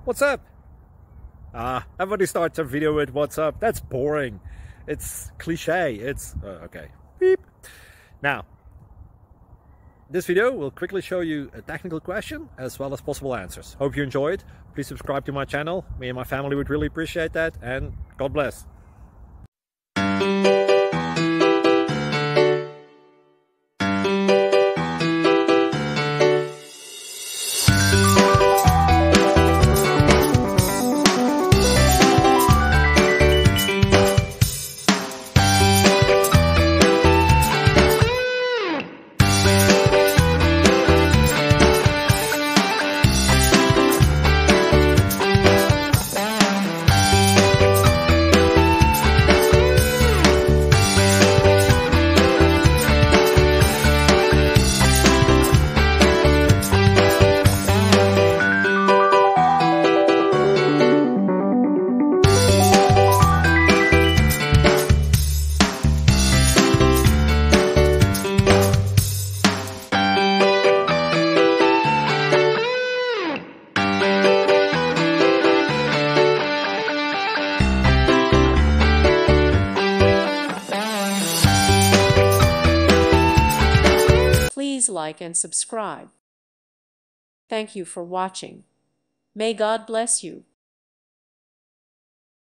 What's up? Everybody starts a video with what's up. That's boring. It's cliche. It's okay. Beep. Now, this video will quickly show you a technical question as well as possible answers. Hope you enjoyed. Please subscribe to my channel. Me and my family would really appreciate that, and God bless. Please like and subscribe. Thank you for watching. May God bless you.